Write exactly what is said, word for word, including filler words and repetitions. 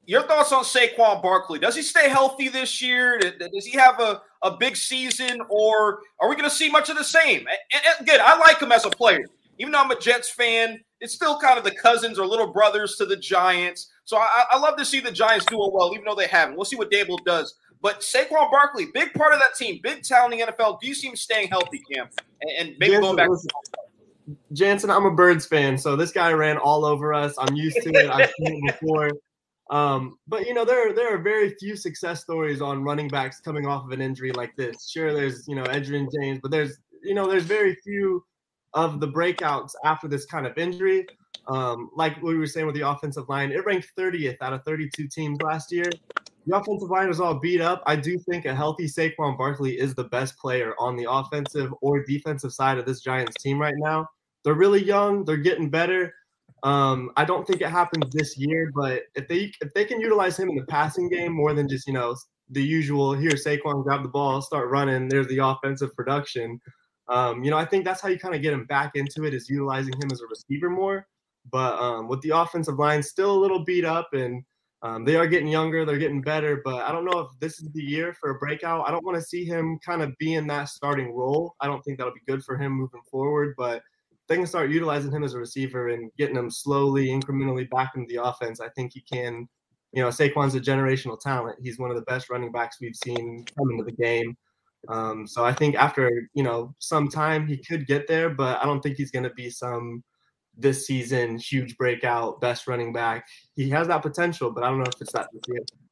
Your thoughts on Saquon Barkley? Does he stay healthy this year? Does he have a, a big season, or are we going to see much of the same? And, and again, I like him as a player. Even though I'm a Jets fan, it's still kind of the cousins or little brothers to the Giants. So I, I love to see the Giants doing well, even though they haven't. We'll see what Dable does. But Saquon Barkley, big part of that team, big talent in the N F L. Do you see him staying healthy, Cam? And, and maybe Jansen, going back. Listen, Jansen, I'm a Birds fan, so this guy ran all over us. I'm used to it. I've seen it before. Um, but, you know, there, there are very few success stories on running backs coming off of an injury like this. Sure, there's, you know, Edgerrin James, but there's, you know, there's very few of the breakouts after this kind of injury. Um, like we were saying with the offensive line, it ranked thirtieth out of thirty-two teams last year. The offensive line was all beat up. I do think a healthy Saquon Barkley is the best player on the offensive or defensive side of this Giants team right now. They're really young. They're getting better. Um, I don't think it happens this year, but if they if they can utilize him in the passing game more than just, you know, the usual, here, Saquon, grab the ball, start running, there's the offensive production. Um, you know, I think that's how you kind of get him back into it, is utilizing him as a receiver more. But um, with the offensive line still a little beat up, and um, they are getting younger, they're getting better, but I don't know if this is the year for a breakout. I don't want to see him kind of be in that starting role. I don't think that'll be good for him moving forward, but they can start utilizing him as a receiver and getting him slowly, incrementally back into the offense. I think he can, you know, Saquon's a generational talent. He's one of the best running backs we've seen come into the game. Um, so I think after, you know, some time he could get there, but I don't think he's going to be some this season huge breakout best running back. He has that potential, but I don't know if it's that this year.